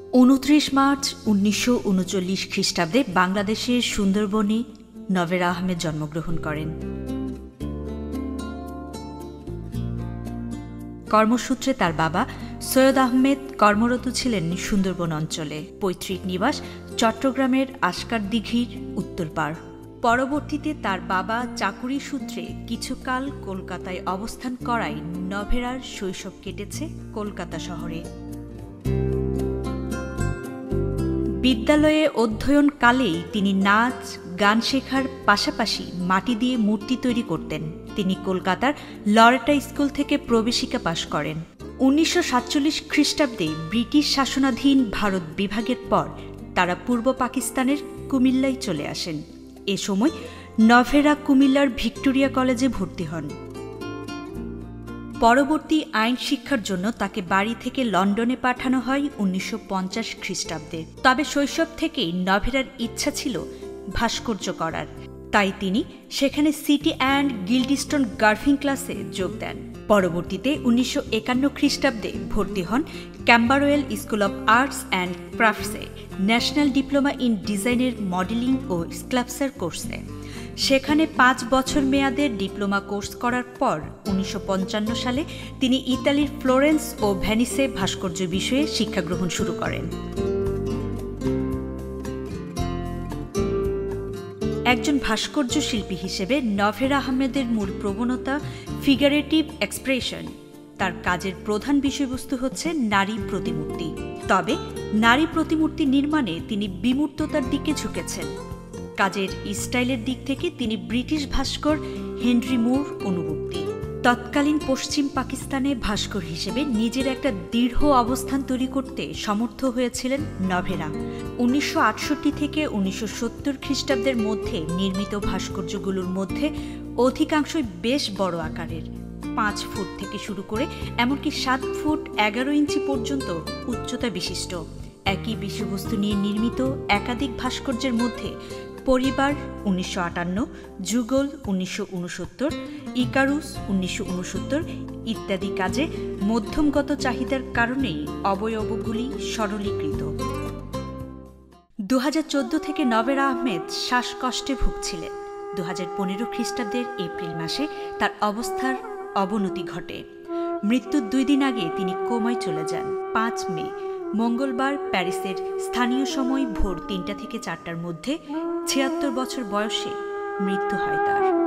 29 March 1939 খ্রিস্টাব্দে বাংলাদেশের সুন্দরবনে নভেরা আহমেদ জন্মগ্রহণ করেন। কর্মসূত্রে তার বাবা সৈয়দ আহমেদ কর্মরত ছিলেন সুন্দরবন অঞ্চলে। পৈতৃক নিবাস চট্টগ্রামের আশকার দিঘির উত্তর পাড়। পরবর্তীতে তার বাবা চাকুরি সূত্রে কিছুকাল কলকাতায় অবস্থান করায় নভেরার শৈশব কেটেছে কলকাতা শহরে। বিদ্যালয়ে অধ্যয়নকালেই তিনি নাচ গান শেখার পাশাপাশি মাটি দিয়ে মূর্তি তৈরি করতেন। তিনি কলকাতার লরেটা স্কুল থেকে প্রবেশিকা পাশ করেন। 1947 খ্রিস্টাব্দে ব্রিটিশ শাসনাধীন ভারত বিভাগের পর তারা পূর্ব পাকিস্তানের কুমিল্লায় চলে আসেন। এ সময় নভেরা কুমিল্লার ভিক্টোরিয়া কলেজে ভর্তি হন। পরবর্তী আইন শিক্ষার জন্য তাকে বাড়ি থেকে লন্ডনে পাঠানো হয় 1950 খ্রিস্টাব্দে। তবে শৈশব থেকেই নভেরার ইচ্ছা ছিল ভাস্কর্য করার, তাই তিনি সেখানে সিটি অ্যান্ড গিল্ডস্টোন গার্ফিং ক্লাসে যোগ দেন। পরবর্তীতে 1951 খ্রিস্টাব্দে ভর্তি হন Camberwell school of arts and ক্রাফটসে ন্যাশনাল ডিপ্লোমা ইন ডিজাইনের মডেলিং ও স্কাল্পচার কোর্সে। সেখানে 5 বছর মেয়াদের ডিপ্লোমা কোর্স করার পর 1955 সালে তিনি ইতালির ফ্লোরেন্স ও ভেনিসে ভাস্কর্য বিষয়ে শিক্ষা গ্রহণ শুরু করেন। একজন ভাস্কর্য শিল্পী হিসেবে নভেরা আহমেদের মূল প্রবণতা ফিগারেটিভ এক্সপ্রেশন। তার কাজের প্রধান বিষয়বস্তু হচ্ছে নারী প্রতিমূর্তি। তবে নারী প্রতিমূর্তি নির্মাণে তিনি বিমূর্ততার দিকে ঝুঁকেছেন। কাজের স্টাইলের দিক থেকে তিনি ব্রিটিশ ভাস্কর হেনরি মুর অনুবর্তী। তৎকালীন পশ্চিম পাকিস্তানে ভাস্কর হিসেবে নিজের একটা দৃঢ় অবস্থান তৈরি করতে সমর্থ হয়েছিলেন নভেরা। 1968 থেকে 1970 খ্রিস্টাব্দের মধ্যে নির্মিত ভাস্কর্যগুলোর মধ্যে অধিকাংশই বেশ বড় আকারের, 5 ফুট থেকে শুরু করে এমনকি 7 ফুট 11 ইঞ্চি পর্যন্ত উচ্চতা বিশিষ্ট। একই বিষয়বস্তু নিয়ে নির্মিত একাধিক ভাস্কর্যের মধ্যে পরিবার 1958, যুগল 1969, ইকারুস 1969 ইত্যাদি কাজে মধ্যমগত চাহিদার কারণেই অবয়বগুলি সরলীকৃত। 2014 থেকে নভেরা আহমেদ শ্বাসকষ্টে ভুগছিলেন। 2015 খ্রিস্টাব্দের এপ্রিল মাসে তার অবস্থার অবনতি ঘটে। মৃত্যুর 2 দিন আগে তিনি কোমায় চলে যান। 5 মে মঙ্গলবার প্যারিসের স্থানীয় সময় ভোর 3টা থেকে 4টার মধ্যে 76 বছর বয়সে মৃত্যু হয় তার।